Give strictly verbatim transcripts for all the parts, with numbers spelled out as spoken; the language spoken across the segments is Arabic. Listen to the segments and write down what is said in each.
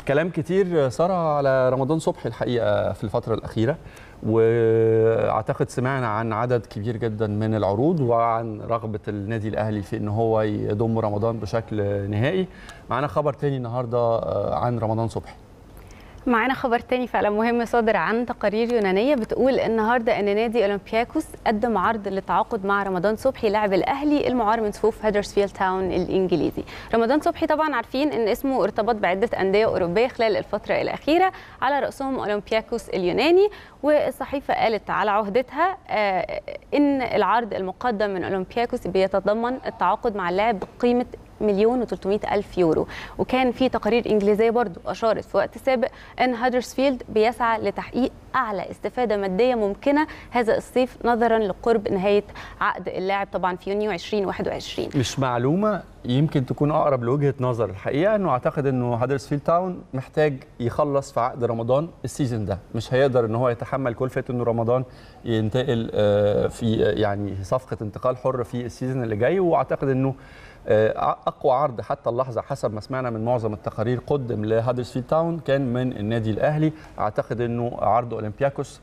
كلام كتير سارة على رمضان صبحي الحقيقة في الفترة الأخيرة، واعتقد سمعنا عن عدد كبير جدا من العروض وعن رغبة النادي الأهلي في ان هو يضم رمضان بشكل نهائي. معنا خبر تاني النهاردة عن رمضان صبحي. معانا خبر تاني فعلا مهم صادر عن تقارير يونانيه بتقول النهارده ان نادي اولمبياكوس قدم عرض للتعاقد مع رمضان صبحي لاعب الاهلي المعار من صفوف هدرسفيلد تاون الانجليزي. رمضان صبحي طبعا عارفين ان اسمه ارتبط بعده انديه اوروبيه خلال الفتره الاخيره، على راسهم اولمبياكوس اليوناني، والصحيفه قالت على عهدتها ان العرض المقدم من اولمبياكوس بيتضمن التعاقد مع اللاعب بقيمه مليون وثلاثمائة ألف يورو. وكان في تقارير إنجليزية برضو أشارت في وقت سابق أن هدرسفيلد بيسعى لتحقيق أعلى استفادة مادية ممكنة هذا الصيف نظرا لقرب نهاية عقد اللاعب طبعا في يونيو ألفين وواحد وعشرين. مش معلومة يمكن تكون أقرب لوجهة نظر الحقيقة، أنه أعتقد أنه هدرسفيلد تاون محتاج يخلص في عقد رمضان السيزون ده، مش هيقدر أنه هو يتحمل كلفة أنه رمضان ينتقل في يعني صفقة انتقال حر في السيزون اللي جاي. وأعتقد أنه اقوى عرض حتى اللحظه حسب ما سمعنا من معظم التقارير قدم لهدرسفيلد تاون كان من النادي الاهلي. اعتقد انه عرض اولمبياكوس،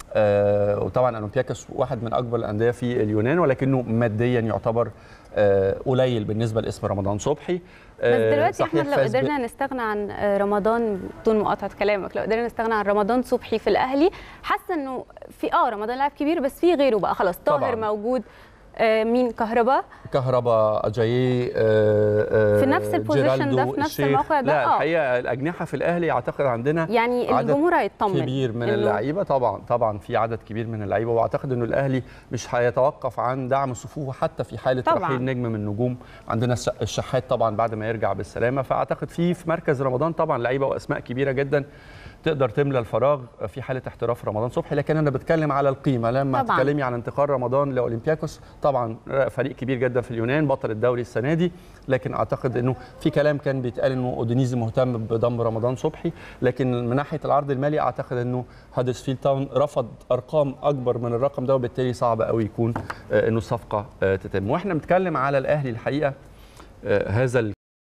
آه وطبعا اولمبياكوس واحد من اكبر الانديه في اليونان، ولكنه ماديا يعتبر آه قليل بالنسبه لاسم رمضان صبحي. آه بس دلوقتي احمد لو قدرنا نستغنى عن رمضان، بدون مقاطعه كلامك، لو قدرنا نستغنى عن رمضان صبحي في الاهلي، حاسه انه في اه رمضان لاعب كبير بس في غيره بقى خلاص. طاهر موجود، آه مين كهربا كهربا اجاييه آه في نفس البوزيشن ده في نفس الموقع ده. لا آه. الحقيقه الاجنحه في الاهلي اعتقد عندنا يعني الجمهور هيطمن كبير من اللعيبه. طبعا طبعا في عدد كبير من اللعيبه، واعتقد انه الاهلي مش هيتوقف عن دعم صفوفه حتى في حاله رحيل نجم من النجوم. عندنا الشحات طبعا بعد ما يرجع بالسلامه، فاعتقد في في مركز رمضان طبعا لعيبه واسماء كبيره جدا تقدر تملى الفراغ في حاله احتراف رمضان صبحي. لكن انا بتكلم على القيمه لما تتكلمي عن انتقال رمضان لاولمبياكوس، طبعا فريق كبير جدا في اليونان، بطل الدوري السنه دي، لكن اعتقد انه في كلام كان بيتقال انه اودينيزي مهتم بضم رمضان صبحي. لكن من ناحيه العرض المالي اعتقد انه هدرسفيلد تاون رفض ارقام اكبر من الرقم ده، وبالتالي صعب قوي يكون انه الصفقه تتم. واحنا بنتكلم على الاهلي الحقيقه هذا